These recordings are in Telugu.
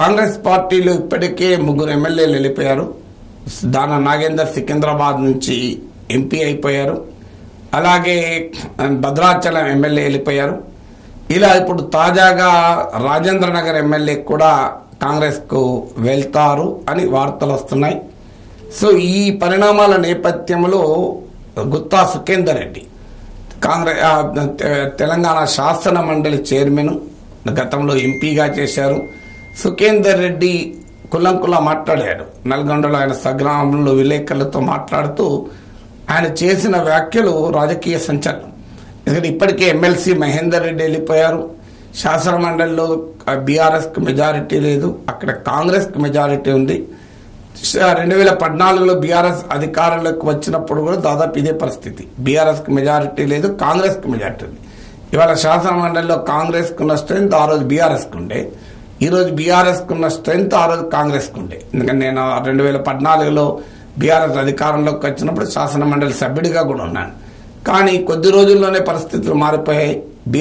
కాంగ్రెస్ పార్టీలో ఇప్పటికే 3 ఎమ్మెల్యేలు వెళ్ళిపోయారు. దాన నాగేందర్ సికింద్రాబాద్ నుంచి ఎంపీ అయిపోయారు. అలాగే భద్రాచలం ఎమ్మెల్యే వెళ్ళిపోయారు. ఇలా ఇప్పుడు తాజాగా రాజేంద్ర నగర్ ఎమ్మెల్యే కూడా కాంగ్రెస్కు వెళ్తారు అని వార్తలు వస్తున్నాయి. సో ఈ పరిణామాల నేపథ్యంలో గుత్తా సుఖేందర్ రెడ్డి తెలంగాణ శాసన మండలి చైర్మన్, గతంలో ఎంపీగా చేశారు. సుఖేందర్ రెడ్డి కుల్లంకులా మాట్లాడాడు. నల్గొండలో ఆయన స్వగ్రామంలో విలేకరులతో మాట్లాడుతూ ఆయన చేసిన వ్యాఖ్యలు రాజకీయ సంచలనం. ఎందుకంటే ఇప్పటికే ఎమ్మెల్సీ మహేందర్ రెడ్డి వెళ్ళిపోయారు. శాసన మండలిలో బీఆర్ఎస్కి మెజారిటీ లేదు, అక్కడ కాంగ్రెస్కి మెజారిటీ ఉంది. 2014లో బీఆర్ఎస్ అధికారంలోకి వచ్చినప్పుడు కూడా దాదాపు ఇదే పరిస్థితి. బీఆర్ఎస్కి మెజారిటీ లేదు, కాంగ్రెస్కి మెజారిటీ ఉంది. ఇవాళ శాసన మండలిలో కాంగ్రెస్కి ఉన్న స్ట్రెంత్ ఆ రోజు బీఆర్ఎస్కి ఉండే, ఈరోజు బీఆర్ఎస్కి ఉన్న స్ట్రెంత్ ఆ రోజు కాంగ్రెస్కి ఉండే. ఎందుకంటే నేను 2014లో బీఆర్ఎస్ అధికారంలోకి వచ్చినప్పుడు శాసన మండలి సభ్యుడిగా కూడా ఉన్నాను. కానీ కొద్ది రోజుల్లోనే పరిస్థితులు మారిపోయాయి.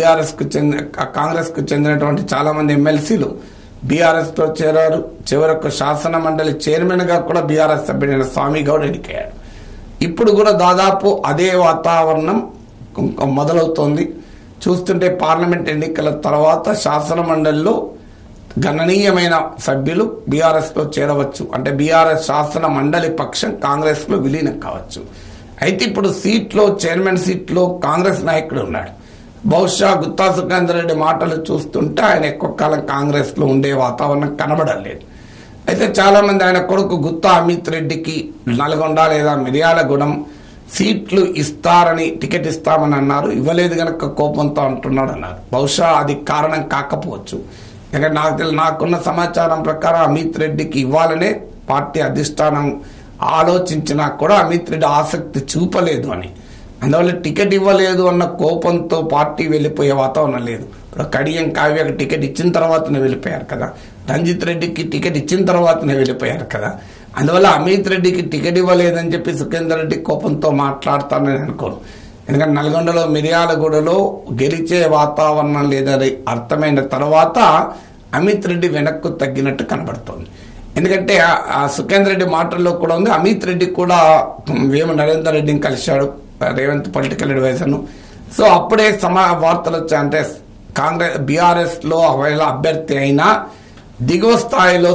కాంగ్రెస్కు చెందినటువంటి చాలా మంది ఎమ్మెల్సీలు బీఆర్ఎస్తో చేరారు. చివరకు శాసన మండలి చైర్మన్గా కూడా బీఆర్ఎస్ సభ్యుడైన స్వామి గౌడ్ ఎన్నికయ్యాడు. ఇప్పుడు కూడా దాదాపు అదే వాతావరణం మొదలవుతోంది. చూస్తుంటే పార్లమెంట్ ఎన్నికల తర్వాత శాసన మండలిలో గణనీయమైన సభ్యులు బీఆర్ఎస్లో చేరవచ్చు. అంటే బీఆర్ఎస్ శాసన మండలి పక్షం కాంగ్రెస్లో విలీనం కావచ్చు. అయితే ఇప్పుడు చైర్మన్ సీట్లో కాంగ్రెస్ నాయకుడు ఉన్నాడు. బహుశా గుత్తా సుఖేందర్ రెడ్డి మాటలు చూస్తుంటే ఆయన ఎక్కువ కాలం కాంగ్రెస్లో ఉండే వాతావరణం కనబడలేదు. అయితే చాలా మంది ఆయన కొడుకు గుత్తా అమిత్ రెడ్డికి నల్గొండ లేదా మిర్యాలగూడెం సీట్లు ఇస్తారని, టికెట్ ఇస్తామని అన్నారు. ఇవ్వలేదు కనుక కోపంతో అంటున్నాడు అన్నారు. బహుశా అది కారణం కాకపోవచ్చు. ఎందుకంటే నాకున్న సమాచారం ప్రకారం అమిత్ రెడ్డికి ఇవ్వాలనే పార్టీ అధిష్టానం ఆలోచించినా కూడా అమిత్ రెడ్డి ఆసక్తి చూపలేదు అని, అందువల్ల టికెట్ ఇవ్వలేదు అన్న కోపంతో పార్టీ వెళ్ళిపోయే వాతావరణం లేదు. ఇప్పుడు కడియం కావ్యకి టికెట్ ఇచ్చిన తర్వాతనే వెళ్ళిపోయారు కదా, రంజిత్ రెడ్డికి టికెట్ ఇచ్చిన తర్వాతనే వెళ్ళిపోయారు కదా. అందువల్ల అమిత్ రెడ్డికి టికెట్ ఇవ్వలేదని చెప్పి సుఖేందర్ రెడ్డి కోపంతో మాట్లాడతానని అనుకోను. ఎందుకంటే నల్గొండలో మిర్యాలగూడలో గెలిచే వాతావరణం లేదని అర్థమైన తర్వాత అమిత్ రెడ్డి వెనక్కు తగ్గినట్టు కనబడుతోంది. ఎందుకంటే ఆ సుఖేందర్ రెడ్డి మాటల్లో కూడా ఉంది. అమిత్ రెడ్డి కూడా వేమ నరేందర్ రెడ్డిని కలిశాడు, రేవంత్ పొలిటికల్ అడ్వైజర్ను. సో అప్పుడే వార్తలు వచ్చాయంటే కాంగ్రెస్ బీఆర్ఎస్లో ఒకవేళ అభ్యర్థి అయినా దిగువ స్థాయిలో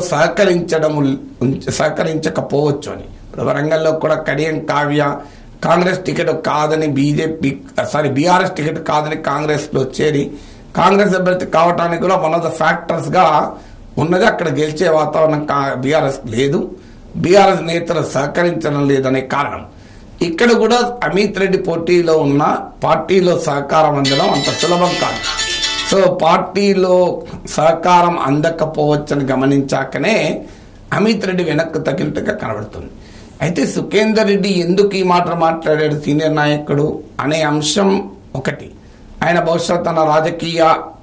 సహకరించకపోవచ్చు అని. వరంగల్లో కూడా కడియం కావ్య కాంగ్రెస్ టికెట్ కాదని బీఆర్ఎస్ టికెట్ కాదని కాంగ్రెస్లో చేరి కాంగ్రెస్ అభ్యర్థి కావడానికి కూడా వన్ ఆఫ్ ద ఫ్యాక్టర్స్గా ఉన్నది. అక్కడ గెలిచే వాతావరణం బీఆర్ఎస్ లేదు, బీఆర్ఎస్ నేతలు సహకరించడం లేదనే కారణం. ఇక్కడ కూడా అమిత్ రెడ్డి పోటీలో ఉన్న పార్టీలో సహకారం అందడం అంత సులభం కాదు. సో పార్టీలో సహకారం అందకపోవచ్చని గమనించాకనే అమిత్ రెడ్డి వెనక్కు తగినట్టుగా కనబడుతుంది. అయితే సుఖేందర్ రెడ్డి ఎందుకు ఈ మాట మాట్లాడాడు సీనియర్ నాయకుడు అనే అంశం ఒకటి. ఆయన బహుశా తన రాజకీయ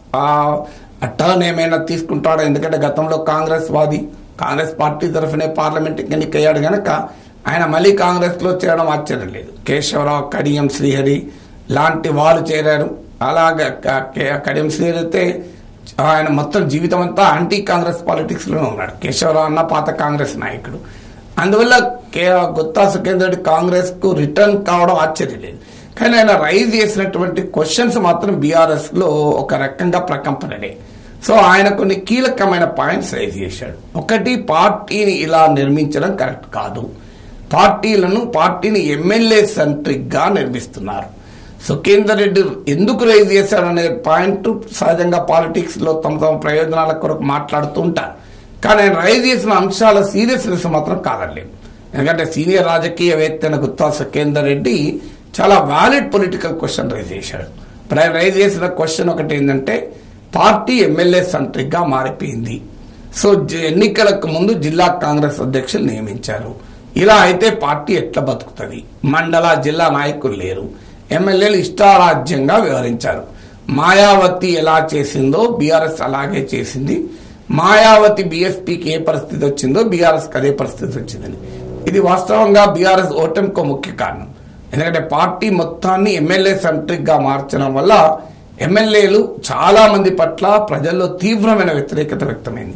టర్న్ ఏమైనా తీసుకుంటాడో. ఎందుకంటే గతంలో కాంగ్రెస్ పార్టీ తరఫునే పార్లమెంట్ ఎన్నికయ్యాడు కనుక ఆయన మళ్ళీ కాంగ్రెస్లో చేరడం ఆశ్చర్యం లేదు. కేశవరావు, కడియం శ్రీహరి లాంటి వాళ్ళు చేరారు. అలాగే కడియం శ్రీహరి అయితే ఆయన మొత్తం జీవితం అంతా యాంటీ కాంగ్రెస్ పాలిటిక్స్లోనే ఉన్నాడు. కేశవరావు అన్న పాత కాంగ్రెస్ నాయకుడు. అందువల్ల గుత్తా సుఖేందర్ రెడ్డి కాంగ్రెస్కు రిటర్న్ కావడం ఆశ్చర్యం లేదు. కానీ ఆయన రైజ్ చేసినటువంటి క్వశ్చన్స్ మాత్రం బీఆర్ఎస్లో ఒక రకంగా ప్రకంపనలే. సో ఆయన కొన్ని కీలకమైన పాయింట్స్ రైజ్ చేశాడు. ఒకటి, పార్టీని ఇలా నిర్మించడం కరెక్ట్ కాదు, పార్టీని ఎమ్మెల్యే సెంట్రిక్గా నిర్మిస్తున్నారు. సుఖేందర్ రెడ్డి ఎందుకు రైజ్ చేశాడనే పాయింట్ సహజంగా పాలిటిక్స్లో తమ ప్రయోజనాల కొరకు మాట్లాడుతూ ఉంటారు. కానీ ఆయన రైజ్ చేసిన అంశాల సీరియస్నెస్ మాత్రం కాదలేదు. ఎందుకంటే సీనియర్ రాజకీయవేత్త గుత్తా సుఖేందర్ రెడ్డి చాలా వ్యాలిడ్ పొలిటికల్ క్వశ్చన్ రైజ్ చేశాడు. రైజ్ చేసిన క్వశ్చన్ ఒకటి ఏంటంటే, పార్టీ ఎమ్మెల్యే సెంట్రిక్గా మారిపోయింది. సో ఎన్నికలకు ముందు జిల్లా కాంగ్రెస్ అధ్యక్షులు నియమించారు. ఇలా అయితే పార్టీ ఎట్లా బతుకుతుంది? మండల జిల్లా నాయకులు లేరు, ఎమ్మెల్యేలు ఇష్టారాజ్యంగా వ్యవహరించారు. మాయావతి ఎలా చేసిందో బీఆర్ఎస్ అలాగే చేసింది. మాయావతి బీఎస్పీకి ఏ పరిస్థితి వచ్చిందో బీఆర్ఎస్కి అదే పరిస్థితి వచ్చిందని. ఇది వాస్తవంగా బీఆర్ఎస్ ఓటమికి ముఖ్య కారణం. ఎందుకంటే పార్టీ మొత్తాన్ని ఎమ్మెల్యే సెంట్రిక్గా మార్చడం వల్ల ఎమ్మెల్యేలు చాలా మంది పట్ల ప్రజల్లో తీవ్రమైన వ్యతిరేకత వ్యక్తమైంది.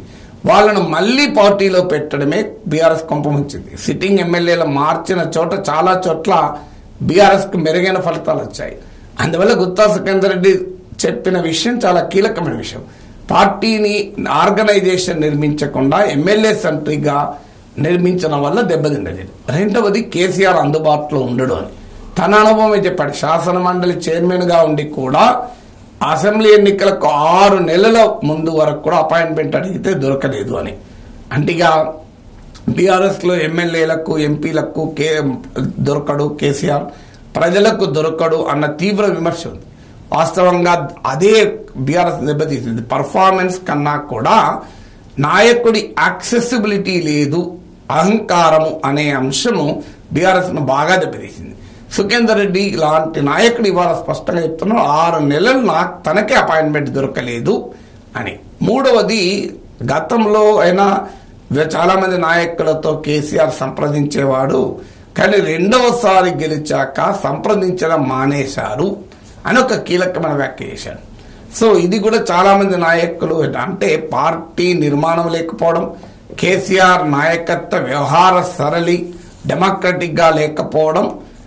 వాళ్ళను మళ్ళీ పార్టీలో పెట్టడమే బీఆర్ఎస్ కొంపముంచింది. సిట్టింగ్ ఎమ్మెల్యేలు మార్చిన చోట చాలా చోట్ల బీఆర్ఎస్కు మెరుగైన ఫలితాలు వచ్చాయి. అందువల్ల గుత్తా సుఖేందర్ రెడ్డి చెప్పిన విషయం చాలా కీలకమైన విషయం. పార్టీని ఆర్గనైజేషన్ నిర్మించకుండా ఎమ్మెల్యే సెంట్రిక్గా నిర్మించడం వల్ల దెబ్బతిండదు. రెండవది కేసీఆర్ అందుబాటులో ఉండడు అని తన అనుభవమే చెప్పాడు. శాసన మండలి చైర్మన్గా ఉండి కూడా అసెంబ్లీ ఎన్నికలకు 6 నెలల ముందు వరకు కూడా అపాయింట్మెంట్ అడిగితే దొరకలేదు అని. అంటేగా బీఆర్ఎస్లో ఎమ్మెల్యేలకు ఎంపీలకు దొరకడు కేసీఆర్, ప్రజలకు దొరకడు అన్న తీవ్ర విమర్శ ఉంది. వాస్తవంగా అదే బీఆర్ఎస్ దెబ్బతీసింది. పర్ఫార్మెన్స్ కన్నా కూడా నాయకుడి యాక్సెసిబిలిటీ లేదు, అహంకారము అనే అంశము బీఆర్ఎస్ను బాగా దెబ్బతీసింది. సుఖేందర్ రెడ్డి లాంటి నాయకుడు ఇవాళ స్పష్టంగా చెప్తున్నారు 6 నెలలు తనకే అపాయింట్మెంట్ దొరకలేదు అని. మూడవది, గతంలో అయినా చాలా మంది నాయకులతో కేసీఆర్ సంప్రదించేవాడు, కానీ రెండవసారి గెలిచాక సంప్రదించడం మానేశారు అని ఒక కీలకమైన వ్యాఖ్య చేశాడు. సో ఇది కూడా చాలా మంది నాయకులు అంటే పార్టీ నిర్మాణం లేకపోవడం, కేసీఆర్ నాయకత్వ వ్యవహార సరళి డెమోక్రటిక్ గా లేకపోవడం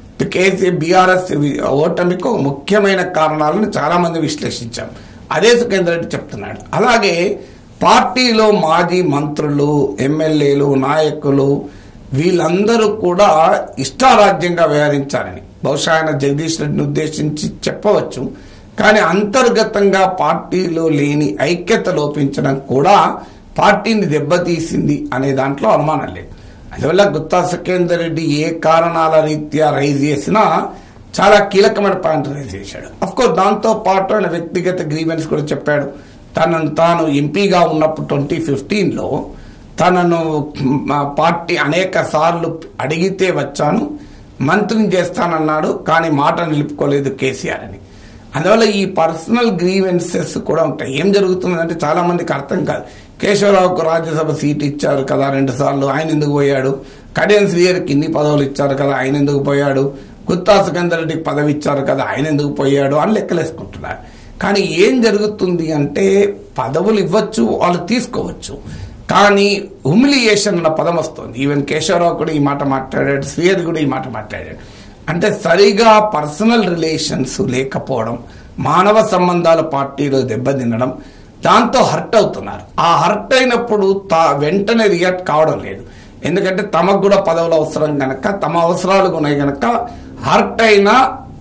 బీఆర్ఎస్ ఓటమికి ముఖ్యమైన కారణాలను చాలా మంది విశ్లేషించాం. అదే సుఖేందర్ రెడ్డి చెప్తున్నాడు. అలాగే పార్టీలో మాజీ మంత్రులు, ఎమ్మెల్యేలు, నాయకులు వీళ్ళందరూ కూడా ఇష్టారాజ్యంగా వ్యవహరించారని బహుశా ఆయన జగదీష్ రెడ్డిని ఉద్దేశించి చెప్పవచ్చు. కానీ అంతర్గతంగా పార్టీలో లేని ఐక్యత లోపించడం కూడా పార్టీని దెబ్బతీసింది అనే దాంట్లో అనుమానం లేదు. అందువల్ల గుత్తా సుఖేందర్ రెడ్డి ఏ కారణాల రీత్యా రైజ్ చేసినా చాలా కీలకమైన పాయింట్ రైజ్ చేశాడు. అఫ్కోర్స్ దాంతో పాటు ఆయన వ్యక్తిగత గ్రీవెన్స్ కూడా చెప్పాడు. తాను ఎంపీగా ఉన్నప్పుడు 2015లో తనను పార్టీ అనేక సార్లు అడిగితే వచ్చాను, మంత్రిని చేస్తానన్నాడు, కానీ మాట నిలుపుకోలేదు కేసీఆర్ అని. అందువల్ల ఈ పర్సనల్ గ్రీవెన్సెస్ కూడా ఉంటాయి. ఏం జరుగుతుందంటే చాలా మందికి అర్థం కాదు. కేశవరావుకు రాజ్యసభ సీట్ ఇచ్చారు కదా 2 సార్లు, ఆయన ఎందుకు పోయాడు? కడియం శ్రీహరికి ఇన్ని పదవులు ఇచ్చారు కదా, ఆయన ఎందుకు పోయాడు? గుత్తా సుఖేందర్ రెడ్డికి పదవి ఇచ్చారు కదా, ఆయన ఎందుకు పోయాడు అని లెక్కలేసుకుంటున్నారు. కానీ ఏం జరుగుతుంది అంటే పదవులు ఇవ్వచ్చు, వాళ్ళు తీసుకోవచ్చు, కానీ హ్యూమిలియేషన్ అన్న పదం వస్తుంది. ఈవెన్ కేశవరావు కూడా ఈ మాట మాట్లాడాడు, శ్రీహరి కూడా ఈ మాట మాట్లాడాడు. అంటే సరిగా పర్సనల్ రిలేషన్స్ లేకపోవడం, మానవ సంబంధాల పార్టీలో దెబ్బతినడం, దాంతో హర్ట్ అవుతున్నారు. ఆ హర్ట్ అయినప్పుడు వెంటనే రియాక్ట్ కావడం లేదు. ఎందుకంటే తమకు కూడా పదవులు అవసరం గనక, తమ అవసరాలు ఉన్నాయి గనక హర్ట్ అయినా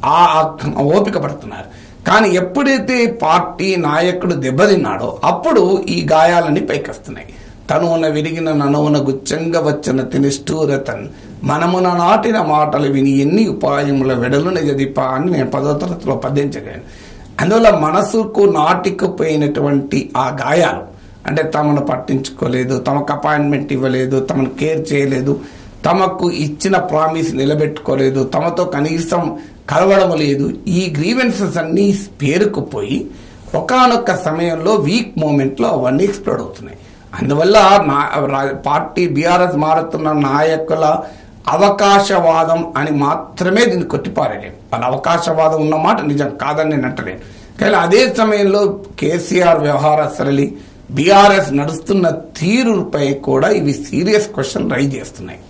ఓపిక పడుతున్నారు. కానీ ఎప్పుడైతే పార్టీ నాయకుడు దెబ్బతిన్నాడో అప్పుడు ఈ గాయాలన్నీ పైకొస్తున్నాయి. తనువున విరిగిన ననువున గుచ్చంగా వచ్చిన తినిష్టూరతన్ మనమున నాటిన మాటలు విని ఎన్ని ఉపాయముల వెడలు నిజదిప అని నేను 10వ తరగతిలో పద్యం. అందువల్ల మనసుకు నాటికుపోయినటువంటి ఆ గాయాలు అంటే తమను పట్టించుకోలేదు, తమకు అపాయింట్మెంట్ ఇవ్వలేదు, తమను కేర్ చేయలేదు, తమకు ఇచ్చిన ప్రామిస్ నిలబెట్టుకోలేదు, తమతో కనీసం కలవడం లేదు, ఈ గ్రీవెన్సెస్ అన్నీ పేరుకుపోయి ఒకానొక సమయంలో వీక్ మూమెంట్లో అవన్నీ ఎక్స్ప్లోడ్ అవుతున్నాయి. అందువల్ల పార్టీ బీఆర్ఎస్ మారుతున్న నాయకుల అవకాశవాదం అని మాత్రమే దీన్ని కొట్టిపారేలేము. వాళ్ళ అవకాశవాదం ఉన్నమాట నిజం కాదని నేను అంటలేను. కానీ అదే సమయంలో కేసీఆర్ వ్యవహార సరళి బీఆర్ఎస్ నడుస్తున్న తీరుపై కూడా ఇవి సీరియస్ క్వశ్చన్ రైజ్ చేస్తున్నాయి.